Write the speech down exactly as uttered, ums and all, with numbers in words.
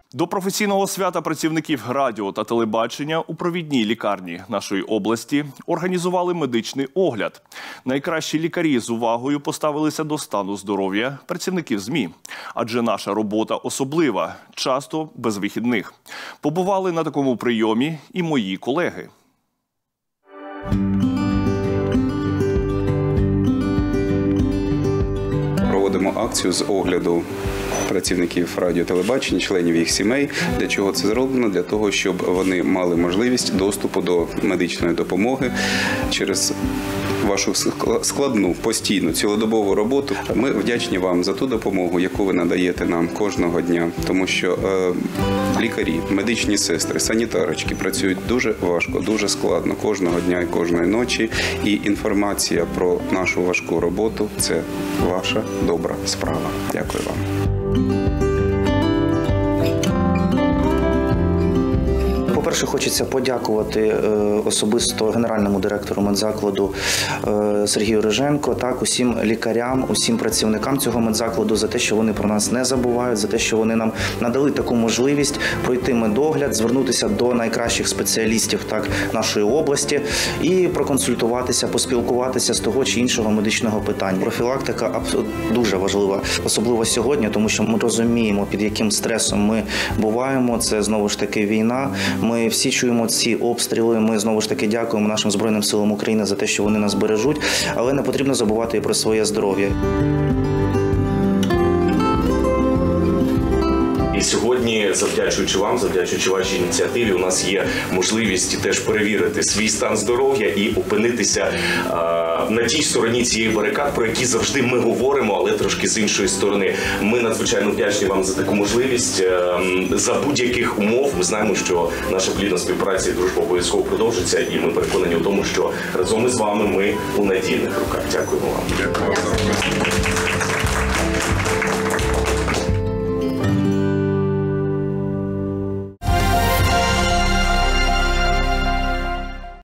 До професійного свята працівників радіо та телебачення у провідній лікарні нашої області організували медичний огляд. Найкращі лікарі з увагою поставилися до стану здоров'я працівників ЗМІ. Адже наша робота особлива, часто без вихідних. Побували на такому прийомі і мої колеги. Проводимо акцію з огляду працівників радіо, телебачення, членів їх сімей. Для чого це зроблено? Для того, щоб вони мали можливість доступу до медичної допомоги через вашу складну, постійну, цілодобову роботу. Ми вдячні вам за ту допомогу, яку ви надаєте нам кожного дня, тому що е, лікарі, медичні сестри, санітарочки працюють дуже важко, дуже складно кожного дня і кожної ночі. І інформація про нашу важку роботу – це ваша добра справа. Дякую вам. По-перше, хочеться подякувати особисто генеральному директору медзакладу Сергію Риженко, так, усім лікарям, усім працівникам цього медзакладу за те, що вони про нас не забувають, за те, що вони нам надали таку можливість пройти медогляд, звернутися до найкращих спеціалістів так, нашої області і проконсультуватися, поспілкуватися з того чи іншого медичного питання. Профілактика дуже важлива, особливо сьогодні, тому що ми розуміємо, під яким стресом ми буваємо. Це знову ж таки війна. Ми всі чуємо ці обстріли, ми знову ж таки дякуємо нашим Збройним силам України за те, що вони нас бережуть, але не потрібно забувати і про своє здоров'я. І сьогодні, завдячуючи вам, завдячуючи вашій ініціативі, у нас є можливість теж перевірити свій стан здоров'я і опинитися а, на тій стороні цієї барикад, про які завжди ми говоримо, але трошки з іншої сторони. Ми надзвичайно вдячні вам за таку можливість. А, за будь-яких умов ми знаємо, що наша плідна співпраця і дружба обов'язково продовжиться, і ми переконані в тому, що разом із вами ми у надійних руках. Дякуємо вам. Дякую.